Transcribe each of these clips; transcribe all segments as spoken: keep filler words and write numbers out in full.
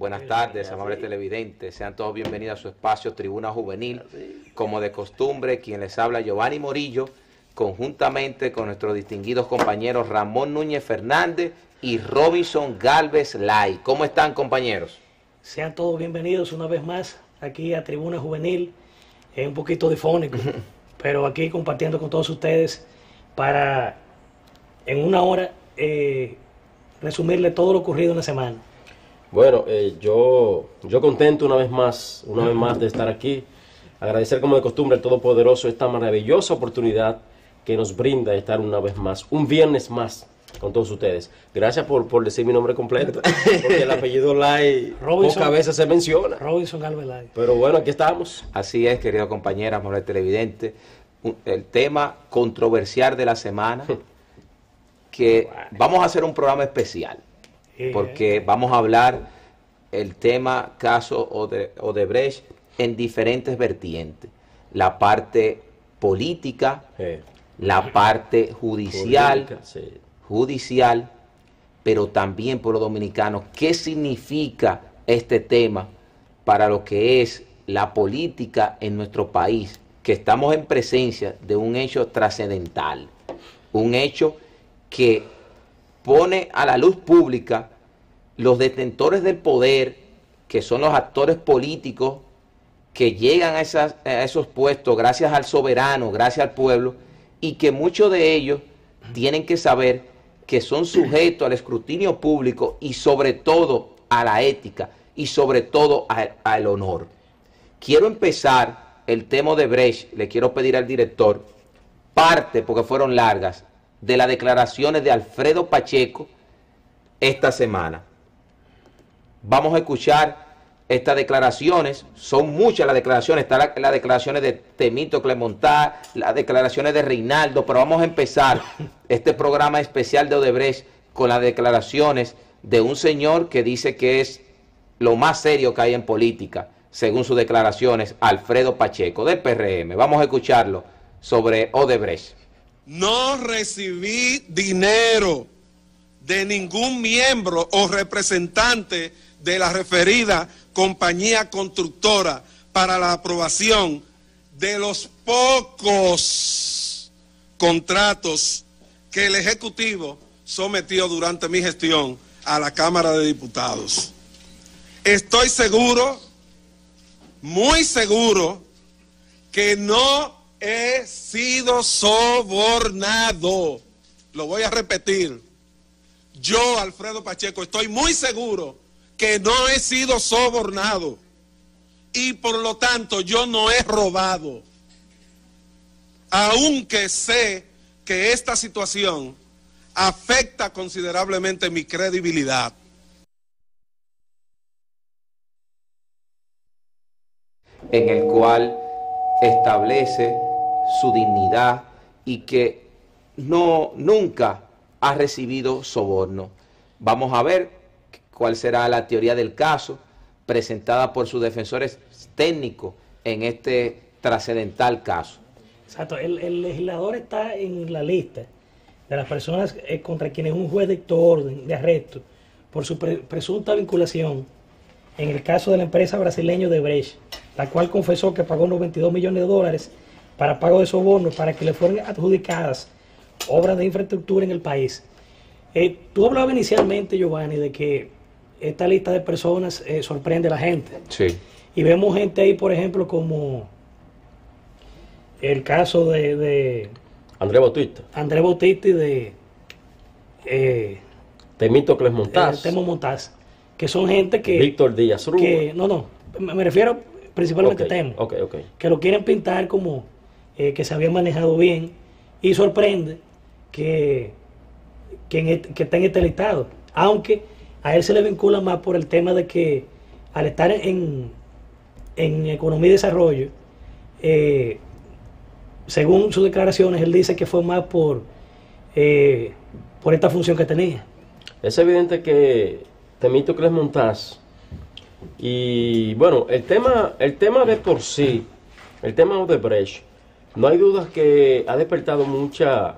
Buenas tardes, amables televidentes. Sean todos bienvenidos a su espacio Tribuna Juvenil. Como de costumbre, quien les habla, Giovanni Morillo, conjuntamente con nuestros distinguidos compañeros Ramón Núñez Fernández y Robinson Galvez Lai. ¿Cómo están, compañeros? Sean todos bienvenidos una vez más aquí a Tribuna Juvenil. Es un poquito difónico, pero aquí compartiendo con todos ustedes para en una hora eh, resumirle todo lo ocurrido en la semana. Bueno, eh, yo, yo contento una vez más, una vez más de estar aquí. Agradecer como de costumbre al Todopoderoso esta maravillosa oportunidad que nos brinda estar una vez más, un viernes más con todos ustedes. Gracias por, por decir mi nombre completo, porque el apellido Lai pocas veces se menciona. Robinson Galvez Lai. Pero bueno, aquí estamos. Así es, queridos compañeros, amables televidentes. El tema controversial de la semana, que vamos a hacer un programa especial, porque vamos a hablar el tema caso Odebrecht en diferentes vertientes. La parte política, sí. la parte judicial, Jurídica, sí. judicial, pero también por los dominicanos, ¿qué significa este tema para lo que es la política en nuestro país? Que estamos en presencia de un hecho trascendental, un hecho que pone a la luz pública los detentores del poder, que son los actores políticos que llegan a, esas, a esos puestos gracias al soberano, gracias al pueblo, y que muchos de ellos tienen que saber que son sujetos al escrutinio público y sobre todo a la ética y sobre todo a, al honor. Quiero empezar el tema de Odebrecht, le quiero pedir al director, parte, porque fueron largas, de las declaraciones de Alfredo Pacheco esta semana. Vamos a escuchar estas declaraciones, son muchas las declaraciones, están las, las declaraciones de Temístocles Montá, las declaraciones de Reinaldo, pero vamos a empezar este programa especial de Odebrecht con las declaraciones de un señor que dice que es lo más serio que hay en política, según sus declaraciones, Alfredo Pacheco, del P R M. Vamos a escucharlo sobre Odebrecht. No recibí dinero de ningún miembro o representante de la referida compañía constructora para la aprobación de los pocos contratos que el Ejecutivo sometió durante mi gestión a la Cámara de Diputados. Estoy seguro, muy seguro, que no he sido sobornado. Lo voy a repetir. Yo, Alfredo Pacheco, estoy muy seguro que no he sido sobornado y por lo tanto yo no he robado. Aunque sé que esta situación afecta considerablemente mi credibilidad. En el cual establece su dignidad y que no nunca ha recibido soborno. Vamos a ver cuál será la teoría del caso presentada por sus defensores técnicos en este trascendental caso. Exacto, el, el legislador está en la lista de las personas eh, contra quienes un juez dictó orden de arresto por su pre presunta vinculación en el caso de la empresa brasileña Odebrecht, la cual confesó que pagó noventa y dos millones de dólares para pago de sobornos para que le fueran adjudicadas obras de infraestructura en el país. Eh, tú hablabas inicialmente, Giovanni, de que esta lista de personas eh, sorprende a la gente. Sí. Y vemos gente ahí, por ejemplo, como el caso de, de André Bautista. André Bautista y de eh, Temístocles Montaz. Eh, Temo Montaz, que son gente que... Víctor Díaz Rúa. Que, no, no, me, me refiero principalmente okay, a Temo. Okay, okay. Que lo quieren pintar como eh, que se había manejado bien y sorprende que, que, en este, que está en este listado. Aunque a él se le vincula más por el tema de que al estar en, en economía y desarrollo, eh, según sus declaraciones, él dice que fue más por, eh, por esta función que tenía. Es evidente que Temístocles Montaz, y bueno, el tema, el tema de por sí, el tema de Odebrecht, no hay dudas que ha despertado mucha,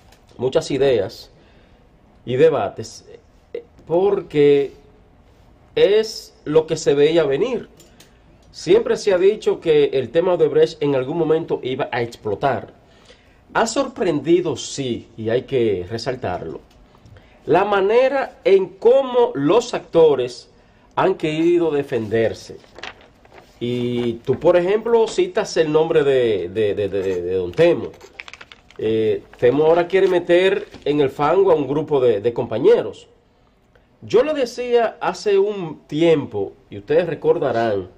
muchas ideas y debates, porque es lo que se veía venir. Siempre se ha dicho que el tema de Odebrecht en algún momento iba a explotar. Ha sorprendido, sí, y hay que resaltarlo, la manera en cómo los actores han querido defenderse. Y tú, por ejemplo, citas el nombre de, de, de, de, de don Temo. Eh, Temo ahora quiere meter en el fango a un grupo de, de compañeros. Yo le decía hace un tiempo, y ustedes recordarán,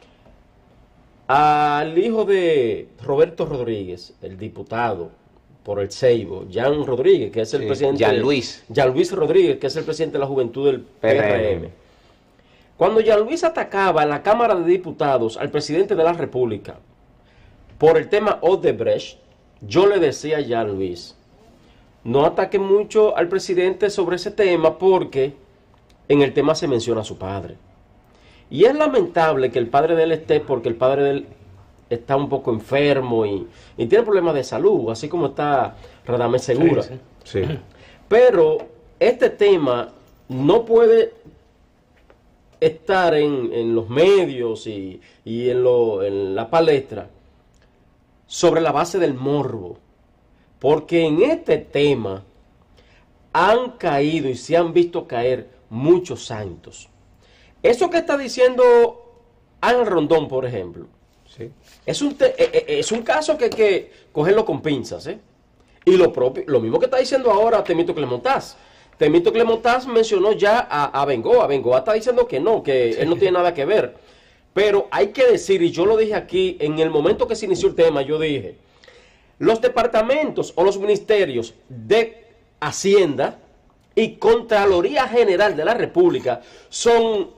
al hijo de Roberto Rodríguez, el diputado por el Ceibo, Jan Rodríguez, que es el sí, presidente... Jan Luis. Jan Luis Rodríguez, que es el presidente de la Juventud del P R M. Cuando Jan Luis atacaba en la Cámara de Diputados al presidente de la República por el tema Odebrecht, yo le decía a Jan Luis, no ataque mucho al presidente sobre ese tema porque en el tema se menciona a su padre. Y es lamentable que el padre de él esté porque el padre de él está un poco enfermo y, y tiene problemas de salud, así como está Radamés Segura. Sí, sí. Sí. Pero este tema no puede estar en, en los medios y, y en, lo, en la palestra sobre la base del morbo. Porque en este tema han caído y se han visto caer muchos santos. Eso que está diciendo Ángel Rondón, por ejemplo, sí. es, un te, es un caso que hay que cogerlo con pinzas, ¿eh? Y lo propio, lo mismo que está diciendo ahora Temístocles Montaz. Temístocles Montaz mencionó ya a, a Bengoa. Bengoa está diciendo que no, que sí. él no tiene nada que ver. Pero hay que decir, y yo lo dije aquí, en el momento que se inició el tema, yo dije, los departamentos o los ministerios de Hacienda y Contraloría General de la República son...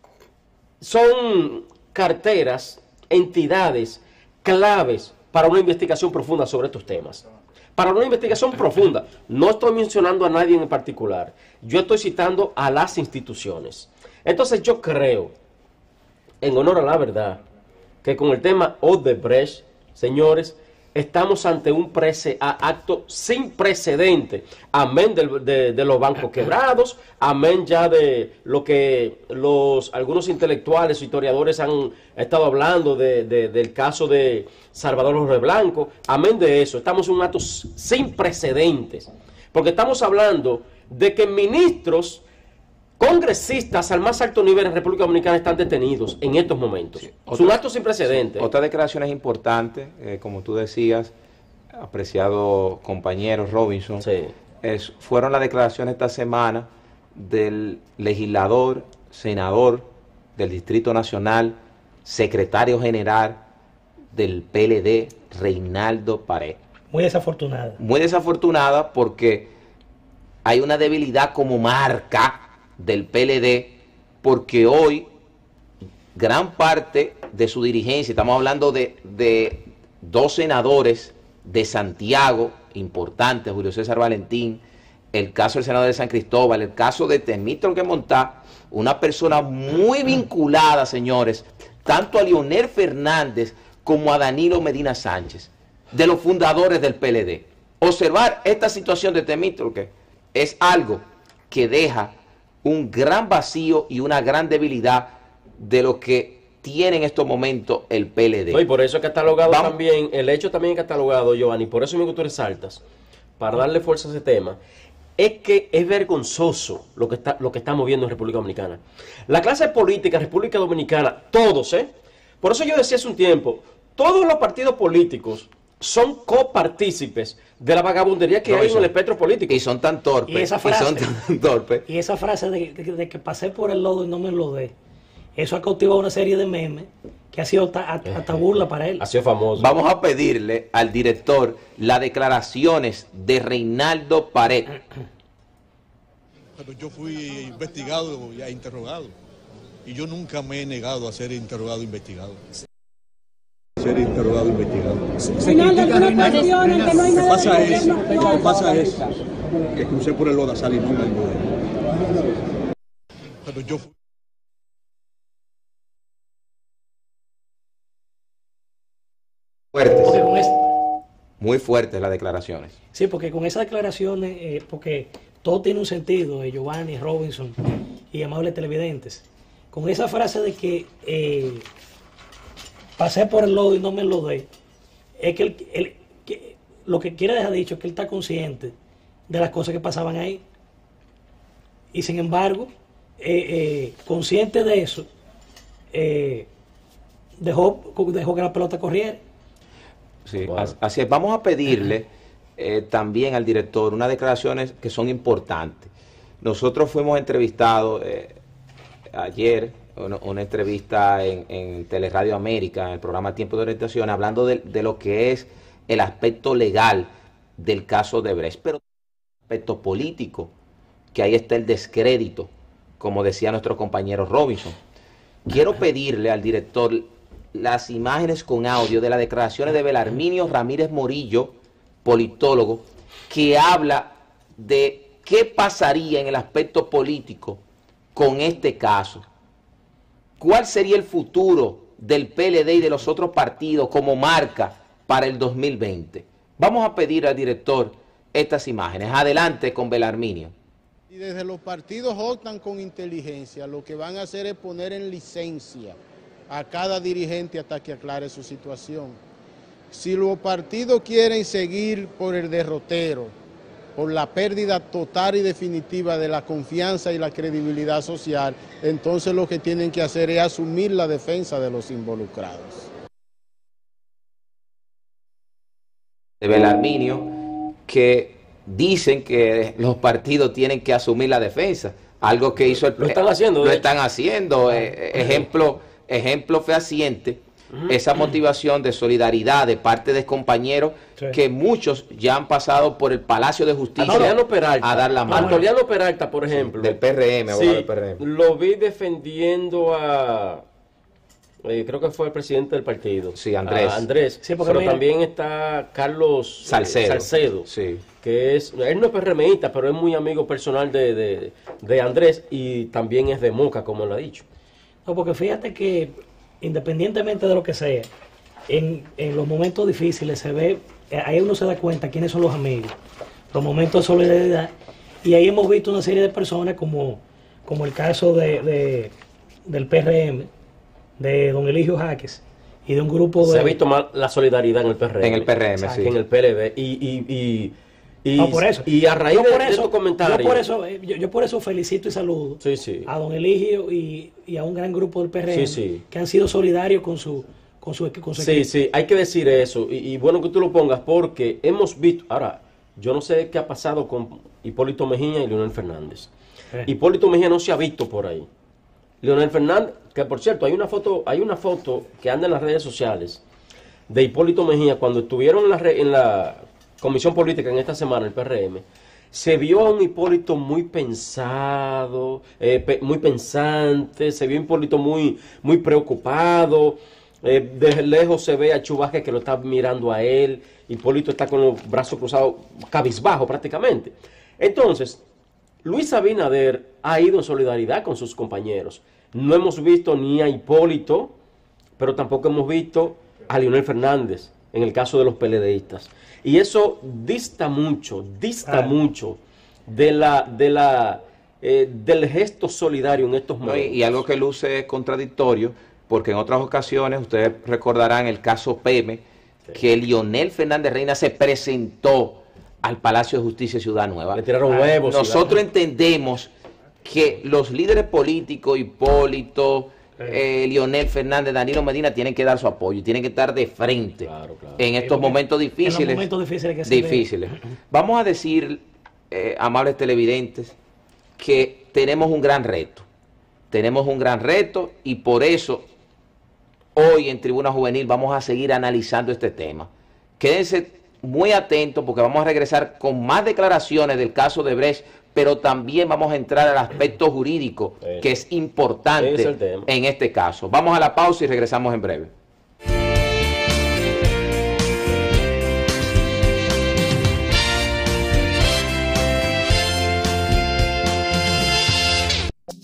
son carteras, entidades claves para una investigación profunda sobre estos temas. Para una investigación profunda. No estoy mencionando a nadie en particular. Yo estoy citando a las instituciones. Entonces yo creo, en honor a la verdad, que con el tema Odebrecht, señores, estamos ante un prece acto sin precedente, amén de, de, de los bancos quebrados, amén ya de lo que los algunos intelectuales o historiadores han estado hablando de, de, del caso de Salvador Jorge Blanco, amén de eso. Estamos en un acto sin precedentes, porque estamos hablando de que ministros congresistas al más alto nivel en República Dominicana están detenidos en estos momentos. Sí. Es un acto sin precedentes. Sí. Otra declaración es importante, eh, como tú decías, apreciado compañero Robinson, sí. es, fueron las declaraciones esta semana del legislador, senador del Distrito Nacional, secretario general del P L D, Reinaldo Pared. Muy desafortunada. Muy desafortunada porque hay una debilidad como marca del P L D, porque hoy gran parte de su dirigencia, estamos hablando de, de dos senadores de Santiago, importantes, Julio César Valentín, el caso del senador de San Cristóbal, el caso de Temístocles Montaz, una persona muy vinculada, señores, tanto a Leonel Fernández como a Danilo Medina Sánchez, de los fundadores del P L D. Observar esta situación de Temístocles es algo que deja un gran vacío y una gran debilidad de lo que tiene en estos momentos el P L D. No, y por eso es catalogado Vamos. también, el hecho también es catalogado, Giovanni, por eso mismo tú resaltas, para darle fuerza a ese tema, es que es vergonzoso lo que, está, lo que estamos viendo en República Dominicana. La clase política en República Dominicana, todos, ¿eh? Por eso yo decía hace un tiempo, todos los partidos políticos son copartícipes de la vagabundería que no, hay en el espectro político. Y son tan torpes. Y esa frase, y son tan torpes. Y esa frase de, de, de que pasé por el lodo y no me lo dé, eso ha cautivado una serie de memes que ha sido hasta burla para él. Ha sido famoso. Vamos a pedirle al director las declaraciones de Reinaldo Pared. Pero yo fui investigado y interrogado. Y yo nunca me he negado a ser interrogado e investigado. Ser interrogado e investigado. Lo que pasa es, lo que pasa es que crucé por el Lodazal y no me ayudé. Pero yo fui... Fuertes. Muy fuertes las declaraciones. Sí, porque con esas declaraciones, eh, porque todo tiene un sentido, eh, Giovanni, Robinson y amables televidentes. con esa frase de que eh, pasé por el lodo y no me lo dé, es que, él, él, que lo que quiere dejar dicho es que él está consciente de las cosas que pasaban ahí. Y sin embargo, eh, eh, consciente de eso, eh, dejó, dejó que la pelota corriera. Sí, wow. Así es. Vamos a pedirle eh, también al director unas declaraciones que son importantes. Nosotros fuimos entrevistados eh, ayer, una, una entrevista en, en Teleradio América, en el programa Tiempo de Orientación, hablando de, de lo que es el aspecto legal del caso de Brecht, pero el aspecto político, que ahí está el descrédito, como decía nuestro compañero Robinson. Quiero pedirle al director las imágenes con audio de las declaraciones de Belarminio Ramírez Morillo, politólogo, que habla de qué pasaría en el aspecto político con este caso. ¿Cuál sería el futuro del P L D y de los otros partidos como marca para el dos mil veinte? Vamos a pedir al director estas imágenes. Adelante con Belarminio. Y desde los partidos optan con inteligencia, lo que van a hacer es poner en licencia a cada dirigente hasta que aclare su situación. Si los partidos quieren seguir por el derrotero, por la pérdida total y definitiva de la confianza y la credibilidad social, entonces lo que tienen que hacer es asumir la defensa de los involucrados. De Belarminio, que dicen que los partidos tienen que asumir la defensa, algo que hizo el... Lo están haciendo. Lo están haciendo, eh, ejemplo... Ejemplo fehaciente, esa motivación de solidaridad de parte de compañeros sí. que muchos ya han pasado por el Palacio de Justicia Peralta, a dar la mano. Antoliano Peralta, por ejemplo. Sí, del P R M, sí, del P R M. Lo vi defendiendo a... Eh, creo que fue el presidente del partido. Sí, Andrés. A Andrés. Sí, pero mira, también está Carlos Salcedo, eh, Salcedo sí. que es... Él no es PRMista, pero es muy amigo personal de, de, de Andrés y también es de Moca, como lo ha dicho. No, porque fíjate que independientemente de lo que sea, en, en los momentos difíciles se ve, ahí uno se da cuenta quiénes son los amigos, los momentos de solidaridad, y ahí hemos visto una serie de personas como, como el caso de, de del P R M, de don Eligio Jaques, y de un grupo de... Se ha visto más la solidaridad en el P R M. En el P R M, sí. Que en el P L D. Y... y, y Y, no, por eso. y a raíz yo de, por eso, de tu comentario... Yo por eso, yo, yo por eso felicito y saludo sí, sí. a don Eligio y, y a un gran grupo del P R M sí, sí. que han sido solidarios con su, con su, con su sí, equipo. Sí, sí, hay que decir eso. Y, y bueno que tú lo pongas porque hemos visto... Ahora, yo no sé qué ha pasado con Hipólito Mejía y Leonel Fernández. Eh. Hipólito Mejía no se ha visto por ahí. Leonel Fernández, que por cierto, hay una foto, hay una foto que anda en las redes sociales de Hipólito Mejía cuando estuvieron en la... Re, en la Comisión Política en esta semana, el P R M, se vio a un Hipólito muy pensado, eh, pe muy pensante, se vio a un Hipólito muy, muy preocupado, eh, desde lejos se ve a Chu Vázquez que lo está mirando a él, Hipólito está con los brazos cruzados, cabizbajo prácticamente. Entonces, Luis Abinader ha ido en solidaridad con sus compañeros. No hemos visto ni a Hipólito, pero tampoco hemos visto a Leonel Fernández, en el caso de los PLDistas. Y eso dista mucho, dista ah. mucho de la, de la, eh, del gesto solidario en estos momentos. No, y, y algo que luce contradictorio, porque en otras ocasiones, ustedes recordarán el caso P M, sí. que Leonel Fernández Reina se presentó al Palacio de Justicia de Ciudad Nueva. Le tiraron huevos. Nosotros entendemos que los líderes políticos, Hipólito... Eh, Leonel Fernández, Danilo Medina tienen que dar su apoyo, tienen que estar de frente claro, claro. en estos sí, momentos difíciles. En los momentos difíciles. Que se difíciles. Vamos a decir, eh, amables televidentes, que tenemos un gran reto. Tenemos un gran reto y por eso hoy en Tribuna Juvenil vamos a seguir analizando este tema. Quédense muy atentos porque vamos a regresar con más declaraciones del caso de Brecht, pero también vamos a entrar al aspecto jurídico, sí. que es importante es en este caso. Vamos a la pausa y regresamos en breve.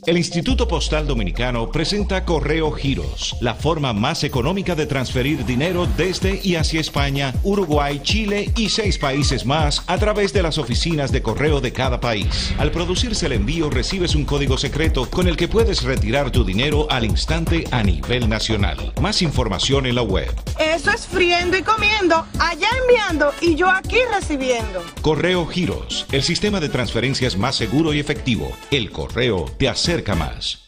El Instituto Postal Dominicano presenta Correo Giros, la forma más económica de transferir dinero desde y hacia España, Uruguay, Chile y seis países más a través de las oficinas de correo de cada país. Al producirse el envío recibes un código secreto con el que puedes retirar tu dinero al instante a nivel nacional. Más información en la web. Eso es friendo y comiendo, allá enviando y yo aquí recibiendo. Correo Giros, el sistema de transferencias más seguro y efectivo. El correo te acerca más.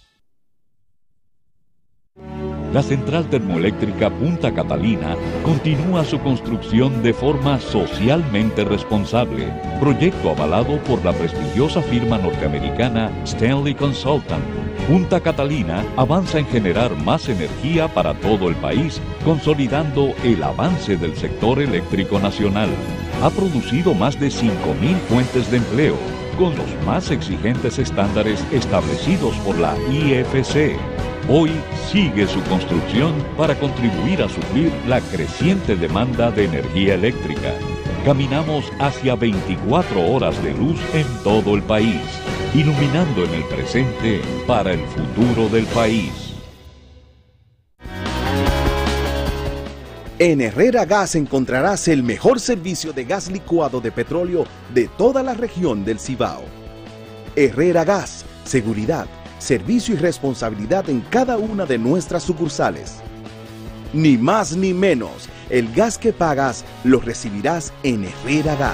La central termoeléctrica Punta Catalina continúa su construcción de forma socialmente responsable. Proyecto avalado por la prestigiosa firma norteamericana Stanley Consultant. Punta Catalina avanza en generar más energía para todo el país, consolidando el avance del sector eléctrico nacional. Ha producido más de cinco mil fuentes de empleo, con los más exigentes estándares establecidos por la I F C. Hoy sigue su construcción para contribuir a suplir la creciente demanda de energía eléctrica. Caminamos hacia veinticuatro horas de luz en todo el país, iluminando en el presente para el futuro del país. En Herrera Gas encontrarás el mejor servicio de gas licuado de petróleo de toda la región del Cibao. Herrera Gas, seguridad, servicio y responsabilidad en cada una de nuestras sucursales. Ni más ni menos, el gas que pagas lo recibirás en Herrera Gas.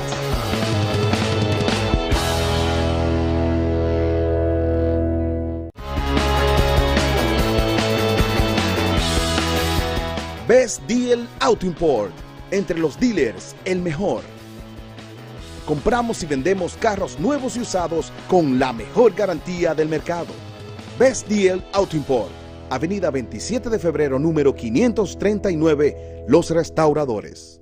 Best Deal Auto Import. Entre los dealers, el mejor. Compramos y vendemos carros nuevos y usados con la mejor garantía del mercado. Best Deal Auto Import. Avenida veintisiete de febrero, número quinientos treinta y nueve, Los Restauradores.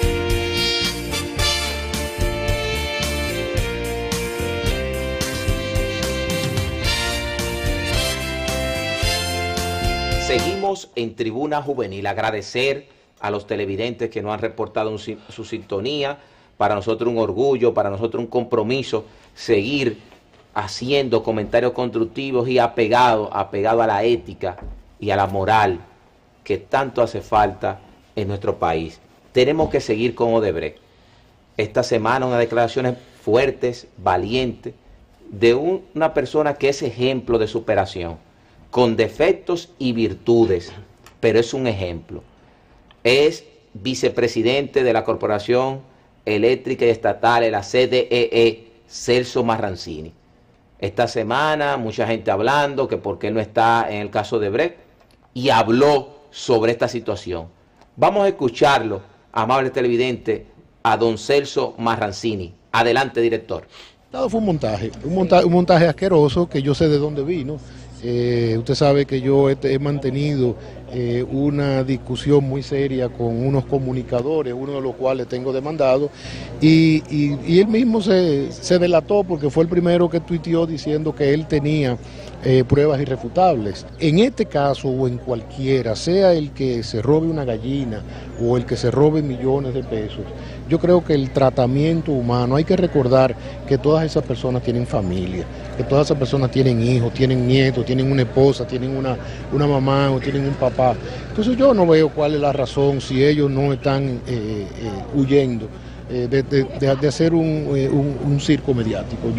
Seguimos en Tribuna Juvenil. Agradecer a los televidentes que nos han reportado un, su sintonía. Para nosotros un orgullo, para nosotros un compromiso, seguir haciendo comentarios constructivos y apegados apegado a la ética y a la moral que tanto hace falta en nuestro país. Tenemos que seguir con Odebrecht. Esta semana unas declaraciones fuertes, valientes, de un, una persona que es ejemplo de superación, con defectos y virtudes, pero es un ejemplo. Es vicepresidente de la Corporación Eléctrica y Estatal, la C D E E, Celso Marrancini. Esta semana mucha gente hablando que por qué no está en el caso de Odebrecht, y habló sobre esta situación. Vamos a escucharlo, amable televidente, a don Celso Marrancini. Adelante, director. Todo fue un montaje, un montaje, un montaje asqueroso que yo sé de dónde vino. Eh, usted sabe que yo he, he mantenido eh, una discusión muy seria con unos comunicadores, uno de los cuales tengo demandado, y, y, y él mismo se, se delató porque fue el primero que tuiteó diciendo que él tenía eh, pruebas irrefutables. En este caso o en cualquiera, sea el que se robe una gallina o el que se robe millones de pesos, yo creo que el tratamiento humano, hay que recordar que todas esas personas tienen familia, que todas esas personas tienen hijos, tienen nietos, tienen una esposa, tienen una, una mamá o tienen un papá. Entonces yo no veo cuál es la razón si ellos no están eh, eh, huyendo eh, de, de, de, de hacer un, eh, un, un circo mediático.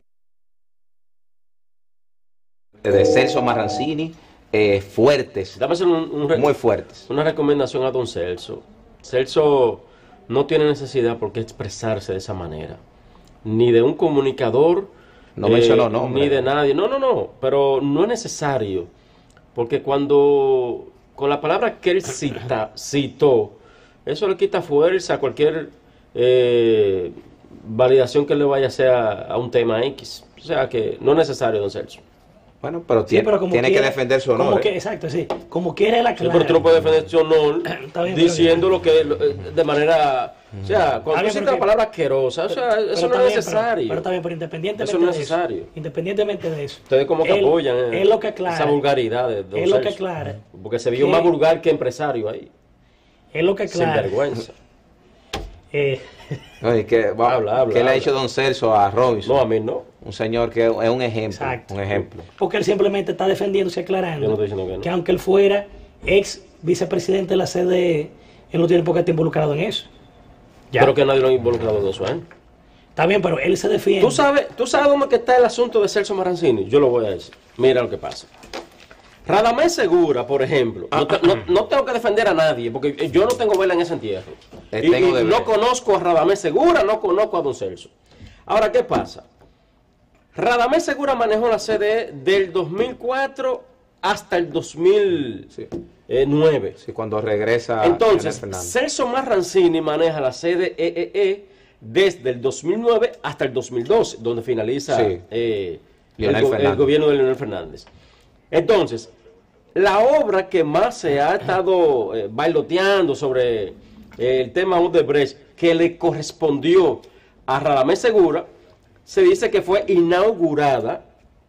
De Celso Marrancini, eh, fuertes, Dame un, un muy fuertes. Una recomendación a don Celso. Celso no tiene necesidad por qué expresarse de esa manera, ni de un comunicador, no eh, mencionó nombre, ni de nadie. No, no, no, pero no es necesario, porque cuando con la palabra que él cita, citó, eso le quita fuerza a cualquier eh, validación que le vaya a hacer a, a un tema X. O sea que no es necesario, don Celso. Bueno, pero Sí, tiene, pero como tiene quiera- que defender su honor. como ¿eh? que- exacto, sí. Como quiere la Sí, pero tú no puedes defender su honor Está bien, diciendo lo que lo- eh, de manera, o sea, cuando Está tú bien, citas pero la que- palabra asquerosa, o sea, Pero eso no está es bien, necesario. Pero, pero está bien, pero independientemente Eso no es de necesario. eso, independientemente de eso, Ustedes como que él- apoyan eh, él lo que aclara, esa vulgaridad de don él lo que Celso. aclara Porque se vio que- más vulgar que empresario ahí. es lo que Sin aclara, vergüenza. eh, Oye, ¿qué, va, habla, habla, ¿qué habla. le ha hecho don Celso a Robinson? No, a mí no. Un señor que es un ejemplo. Exacto. Un ejemplo. Porque él simplemente está defendiéndose, aclarando Yo no estoy diciendo que, no. que aunque él fuera ex vicepresidente de la C D E, él no tiene por qué estar involucrado en eso. ¿Ya? Pero que nadie lo ha involucrado en eso, ¿eh? Está bien, pero él se defiende. ¿Tú sabes, ¿Tú sabes dónde está el asunto de Celso Marancini? Yo lo voy a decir. Mira lo que pasa. Radamés Segura, por ejemplo, no, te, no, no tengo que defender a nadie, porque yo no tengo vela en ese entierro. Y, y no conozco a Radamés Segura, no conozco a don Celso. Ahora, ¿qué pasa? Radamés Segura manejó la C D E del dos mil cuatro hasta el dos mil nueve. Sí, cuando regresa. Entonces, Celso Marancini maneja la C D E E desde el dos mil nueve hasta el dos mil doce, donde finaliza sí. eh, el, go el gobierno de Leonel Fernández. Entonces, la obra que más se ha estado eh, bailoteando sobre eh, el tema Odebrecht, que le correspondió a Radamés Segura, se dice que fue inaugurada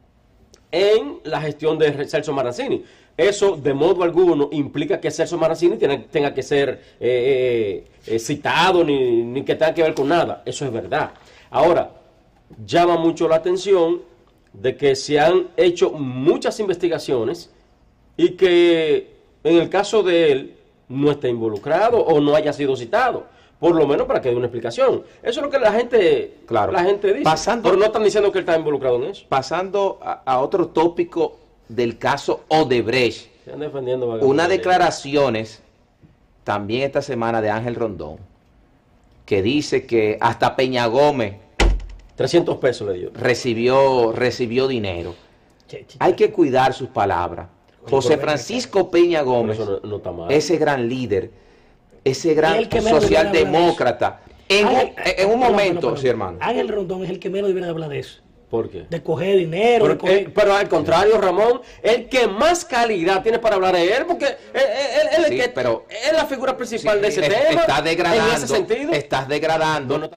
en la gestión de Celso Marancini. Eso, de modo alguno, implica que Celso Marancini tiene, tenga que ser eh, eh, citado, ni, ni que tenga que ver con nada. Eso es verdad. Ahora, llama mucho la atención de que se han hecho muchas investigaciones y que en el caso de él no esté involucrado o no haya sido citado, por lo menos para que dé una explicación. Eso es lo que la gente, claro. la gente dice, pasando, pero no están diciendo que él está involucrado en eso. Pasando a, a otro tópico del caso Odebrecht, se han defendiendo unas declaraciones también esta semana de Ángel Rondón, que dice que hasta Peña Gómez trescientos pesos le dio. Recibió, recibió dinero. Hay que cuidar sus palabras. José Francisco Peña Gómez, no, no está mal. Ese gran líder, ese gran socialdemócrata, en, Ángel, un, en un momento, no, no, no, sí, hermano. Ángel Rondón es el que menos debería hablar de eso. ¿Por qué? De coger dinero. Pero, de coger... Eh, pero al contrario, Ramón, el que más calidad tiene para hablar de él, porque él, él, él, sí, que, pero, es la figura principal sí, de ese es, tema. Estás degradando. En ese sentido. Estás degradando. No, no,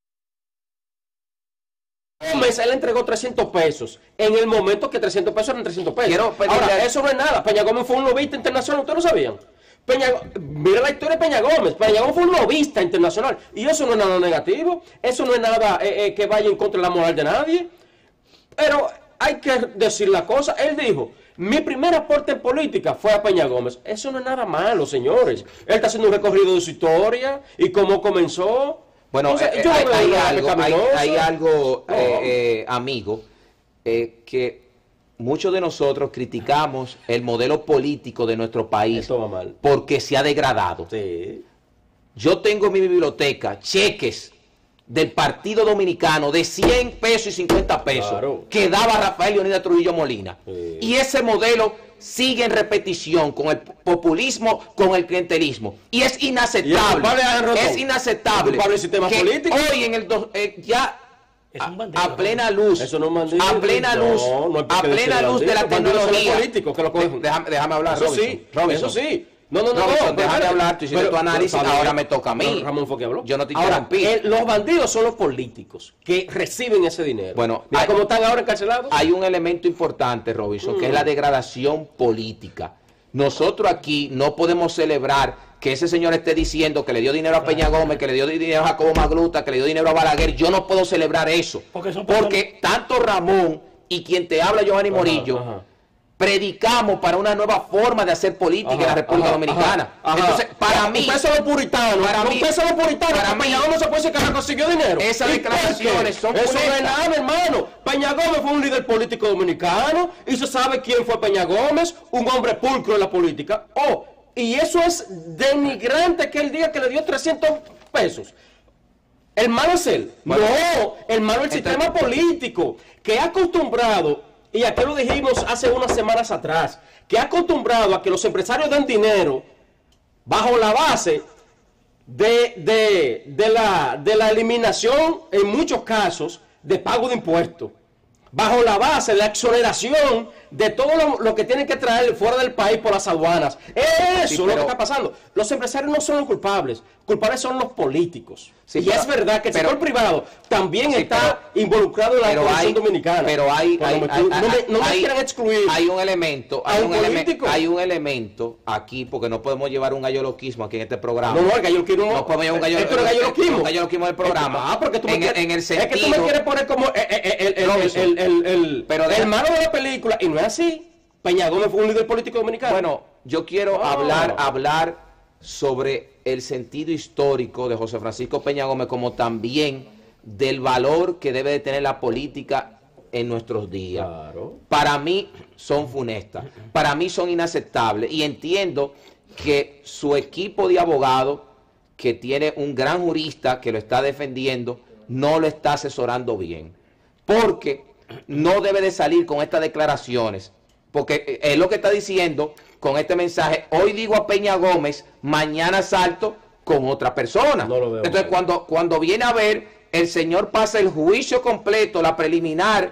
Gómez, él entregó trescientos pesos en el momento que trescientos pesos eran trescientos pesos. Quiero Ahora, eso no es nada. Peña Gómez fue un lobista internacional, ¿ustedes lo sabían? Peña, mira la historia de Peña Gómez. Peña Gómez fue un lobista internacional. Y eso no es nada negativo. Eso no es nada eh, eh, que vaya en contra de la moral de nadie. Pero hay que decir la cosa. Él dijo, mi primer aporte en política fue a Peña Gómez. Eso no es nada malo, señores. Él está haciendo un recorrido de su historia y cómo comenzó. Bueno, Entonces, eh, hay, hay, algo, hay, hay algo, no. eh, eh, amigo, eh, que muchos de nosotros criticamos el modelo político de nuestro país. Esto va mal. Porque se ha degradado. Sí. Yo tengo en mi biblioteca cheques del Partido Dominicano de cien pesos y cincuenta pesos, claro, que daba Rafael Leonidas Trujillo Molina. Sí. Y ese modelo sigue en repetición con el populismo, con el clientelismo. Y es inaceptable. ¿Y es inaceptable. ¿El sistema que político? Hoy en el do, eh, ya es un bandido, a, a plena luz, eso no es a plena luz, no, no a plena luz de la tecnología. Político, que lo de, déjame, déjame hablar, eso Robinson. Sí, Robinson. Eso sí. No, no, no, Robinson, no, déjame pero, hablar, tú hiciste pero, tu análisis, pero, ahora me toca a mí. No, Ramón fue que habló. Yo no te ahora, interrumpí. Eh, los bandidos son los políticos que reciben ese dinero. Bueno, mira hay, cómo están ahora encarcelados. Hay un elemento importante, Robinson, mm. que es la degradación política. Nosotros aquí no podemos celebrar que ese señor esté diciendo que le dio dinero a Peña Gómez, que le dio dinero a Jacobo Magluta, que le dio dinero a Balaguer. Yo no puedo celebrar eso. Porque, son porque tanto Ramón y quien te habla, Giovanni ajá, Morillo, ajá. predicamos para una nueva forma de hacer política ajá, en la República ajá, Dominicana. Ajá, Entonces, para ajá. mí... Un peso de puritano, para un mí, peso de puritano, para Peña Gómez se puede decir que consiguió dinero. Esas declaraciones son Eso no es nada, hermano. Peña Gómez fue un líder político dominicano y se sabe quién fue Peña Gómez, un hombre pulcro en la política. Oh, y eso es denigrante que él diga que le dio trescientos pesos. El malo es él. Bueno, no, el malo es el sistema entonces, político que ha acostumbrado, y aquí lo dijimos hace unas semanas atrás, que ha acostumbrado a que los empresarios den dinero bajo la base de, de, de, la, de la eliminación, en muchos casos, de pago de impuestos. bajo la base de la exoneración de todo lo, lo que tienen que traer fuera del país por las aduanas. Eso Sí, es lo pero- que está pasando. Los empresarios no son los culpables, culpables son los políticos. Sí, y pero- es verdad que el pero- sector privado también Sí, está pero- involucrado en la pero economía hay- dominicana. Pero hay, Pero hay- no me, hay- no me- no me hay- quieran excluir. Hay un elemento, a hay un un, eleme- político. hay un elemento aquí, porque no podemos llevar un galloloquismo aquí en este programa. No, no, el galloloquismo no. No podemos llevar un gallo- Esto no es galloloquismo. un galloloquismo del programa. Ah, porque tú me en, el- quieres, en el es que tú me sentido- quieres poner como eh, eh, el, el, Robinson. el, el, el, Pero el deja- malo de la película, y no es así. Peña Gómez fue un líder político dominicano. Bueno, yo quiero Ah. hablar, hablar sobre el sentido histórico de José Francisco Peña Gómez, como también del valor que debe de tener la política en nuestros días. Claro. Para mí son funestas, para mí son inaceptables, y entiendo que su equipo de abogados, que tiene un gran jurista que lo está defendiendo, no lo está asesorando bien, porque no debe de salir con estas declaraciones, porque es lo que está diciendo con este mensaje: hoy digo a Peña Gómez, mañana salto con otra persona. No lo veo Entonces mal. cuando, cuando viene a ver, el señor pasa el juicio completo, la preliminar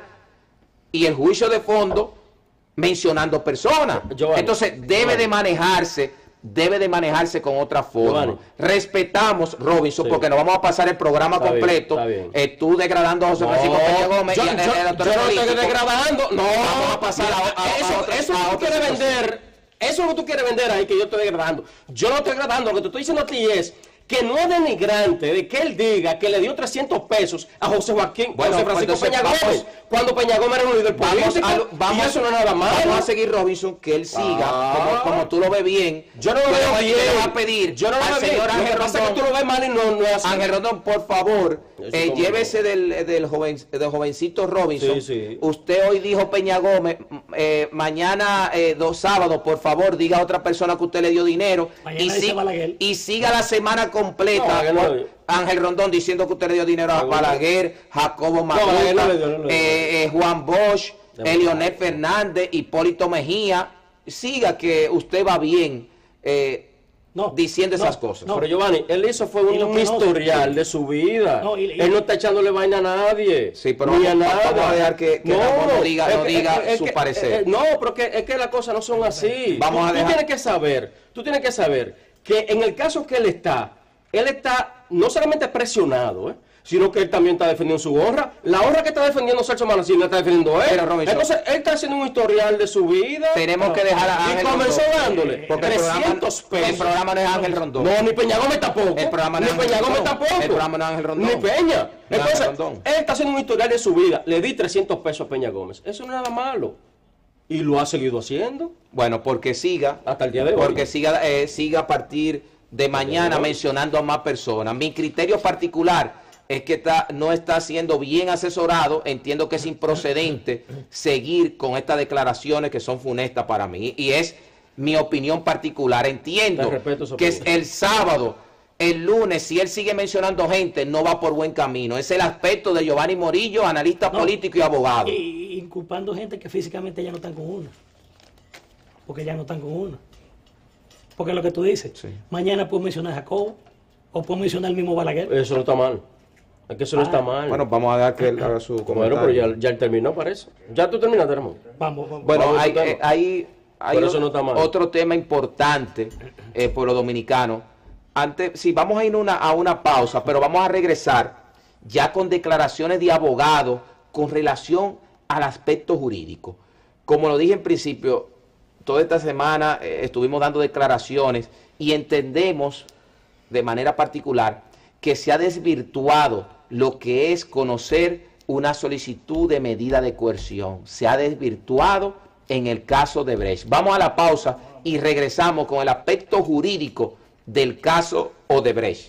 y el juicio de fondo, mencionando personas. Giovanni, Entonces debe Giovanni. de manejarse, debe de manejarse con otra forma. Giovanni. Respetamos, Robinson, Sí. porque nos vamos a pasar el programa Está bien, completo, está bien. eh, tú degradando a José No, Francisco Peña Gómez yo, y yo- a- a- a- yo no estoy político. degradando, no, Vamos a pasar a- a- a eso, otra- eso a que tú otra quieres situación. vender, eso es lo que tú quieres vender ahí, que yo estoy degradando. Yo no estoy degradando, lo que te estoy diciendo a ti es que no es denigrante de que él diga que le dio trescientos pesos a José Joaquín, Bueno, José Francisco pues Peña entonces Gómez, vamos- cuando Peña Gómez era un líder Vamos, político, a, lo- vamos, y eso no es nada malo. vamos a seguir, Robinson, que él siga, Ah. como, como tú lo ves bien. Yo no lo le veo voy- bien. le voy a pedir Yo no lo al veo bien. señor Lo que Ángel pasa es que Rondón, tú lo ves mal y no, no es así. Ángel Rondón, por favor, Eso eh, cómo llévese no. del, del, joven, del jovencito Robinson. Sí, sí. Usted hoy dijo Peña Gómez, eh, mañana, eh, dos sábados, por favor, diga a otra persona que usted le dio dinero Mañana y, dice si- Balaguer. y siga la semana completa. No, Balaguer no por- le dio. Ángel Rondón diciendo que usted le dio dinero a Balaguer. Balaguer, Jacobo Balaguer Maruca, no le dio, no le dio. eh, eh, Juan Bosch, De eh, Leonel Balaguer. Fernández, Hipólito Mejía. Siga que usted va bien eh, No, diciendo no, esas cosas. no. Pero Giovanni, él hizo fue un, Y lo un que no- historial de su vida. No, y- y- él no está echándole vaina a nadie. Sí, pero ni a vamos- nada. vamos a dejar que- que Ramón no diga- es no que- diga es- es su que- parecer. eh, eh, no, pero que, es que las cosas no son así. Vamos tú, a tú dejar- tienes que saber, tú tienes que saber que en el caso que él está, él está no solamente presionado, ¿eh? sino que él también está defendiendo su honra. La honra que está defendiendo Celso Manacín la está defendiendo él. Pero, Robinson, Entonces, él está haciendo un historial de su vida. Tenemos que dejar a Y Ángel comenzó Rondón, dándole porque el programa, trescientos pesos. el programa no es Ángel Rondón. No, ni Peña Gómez tampoco. El programa no ni es Ángel Peña Gómez Rondón. tampoco. El programa no es Ángel Rondón. Ni Peña. No es Ángel Entonces, Rondón. él está haciendo un historial de su vida. Le di trescientos pesos a Peña Gómez. Eso no es nada malo. Y lo ha seguido haciendo. Bueno, porque siga, Hasta el día de hoy. porque siga, eh, siga a partir de mañana hoy. mencionando a más personas. Mi criterio particular es que está, no está siendo bien asesorado. Entiendo que es improcedente seguir con estas declaraciones que son funestas para mí. Y es mi opinión particular. Entiendo Te respeto su que es opinión. el sábado, el lunes, si él sigue mencionando gente, no va por buen camino. Es el aspecto de Giovanni Morillo, analista No. político y abogado. Y, y inculpando gente que físicamente ya no están con uno. Porque ya no están con uno. Porque lo que tú dices, Sí. mañana puedo mencionar a Jacobo o puedo mencionar al mismo Balaguer. Eso no está mal. Es que eso no Ah. está mal. Bueno, vamos a dejar que él haga su Bueno, comentario. pero ya, ya él terminó, parece. Ya tú terminaste, Ramón. Vamos, vamos. Bueno, Vamos a hay, otro tema. eh, hay, hay Pero eso o- no está mal. otro tema importante eh, por los dominicanos. Antes, sí, vamos a ir una, a una pausa, pero vamos a regresar ya con declaraciones de abogados con relación al aspecto jurídico. Como lo dije en principio, toda esta semana eh, estuvimos dando declaraciones y entendemos de manera particular que se ha desvirtuado lo que es conocer una solicitud de medida de coerción. Se ha desvirtuado en el caso de Brecht. Vamos a la pausa y regresamos con el aspecto jurídico del caso Odebrecht.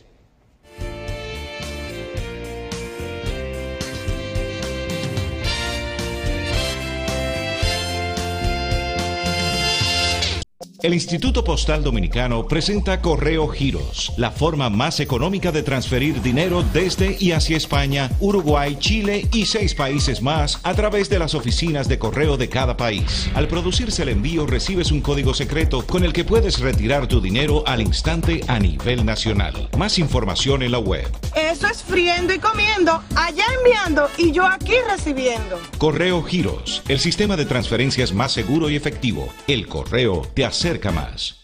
El Instituto Postal Dominicano presenta Correo Giros, la forma más económica de transferir dinero desde y hacia España, Uruguay, Chile y seis países más a través de las oficinas de correo de cada país. Al producirse el envío recibes un código secreto con el que puedes retirar tu dinero al instante a nivel nacional. Más información en la web. Eso es friendo y comiendo, allá enviando y yo aquí recibiendo. Correo Giros, el sistema de transferencias más seguro y efectivo. El correo te acerca más.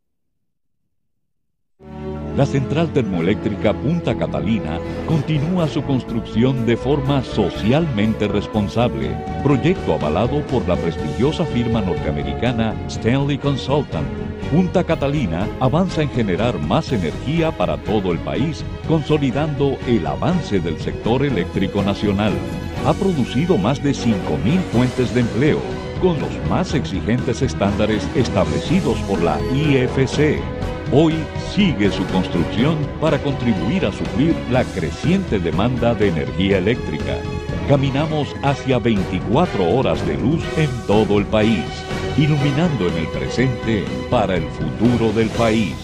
La central termoeléctrica Punta Catalina continúa su construcción de forma socialmente responsable. Proyecto avalado por la prestigiosa firma norteamericana Stanley Consultant. Punta Catalina avanza en generar más energía para todo el país, consolidando el avance del sector eléctrico nacional. Ha producido más de cinco mil fuentes de empleo, con los más exigentes estándares establecidos por la I F C. Hoy sigue su construcción para contribuir a suplir la creciente demanda de energía eléctrica. Caminamos hacia veinticuatro horas de luz en todo el país, iluminando en el presente para el futuro del país.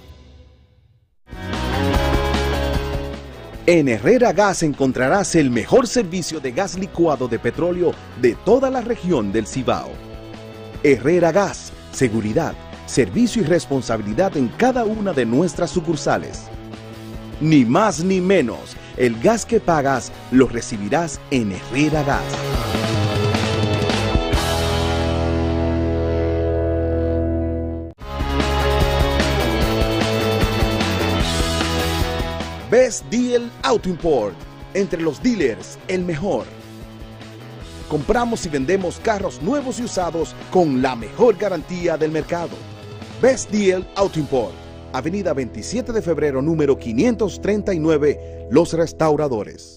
En Herrera Gas encontrarás el mejor servicio de gas licuado de petróleo de toda la región del Cibao. Herrera Gas, seguridad, servicio y responsabilidad en cada una de nuestras sucursales. Ni más ni menos, el gas que pagas lo recibirás en Herrera Gas. Best Deal Auto Import. Entre los dealers, el mejor. Compramos y vendemos carros nuevos y usados con la mejor garantía del mercado. Best Deal Auto Import. Avenida veintisiete de febrero, número quinientos treinta y nueve, Los Restauradores.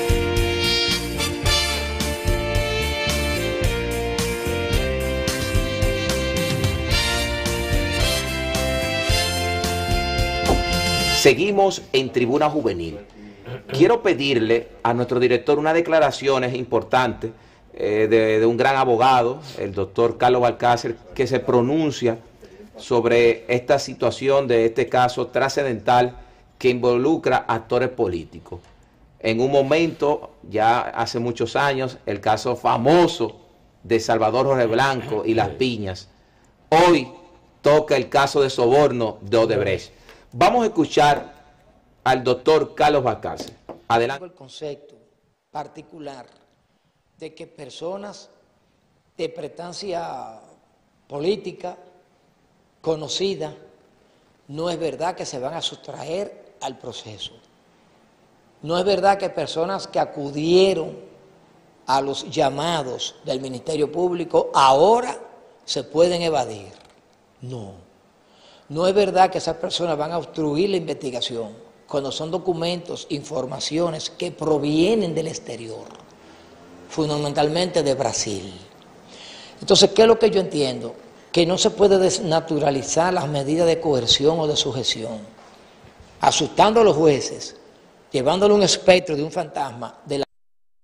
Seguimos en Tribuna Juvenil. Quiero pedirle a nuestro director unas declaraciones importantes eh, de, de un gran abogado, el doctor Carlos Balcácer, que se pronuncia sobre esta situación de este caso trascendental que involucra actores políticos. En un momento, ya hace muchos años, el caso famoso de Salvador Jorge Blanco y las piñas. Hoy toca el caso de soborno de Odebrecht. Vamos a escuchar al doctor Carlos Balcácer. Adelante. El concepto particular de que personas de prestancia política conocida, no es verdad que se van a sustraer al proceso. No es verdad que personas que acudieron a los llamados del Ministerio Público ahora se pueden evadir. No. No es verdad que esas personas van a obstruir la investigación cuando son documentos, informaciones que provienen del exterior, fundamentalmente de Brasil. Entonces, ¿qué es lo que yo entiendo? Que no se puede desnaturalizar las medidas de coerción o de sujeción, asustando a los jueces, llevándole un espectro de un fantasma de la...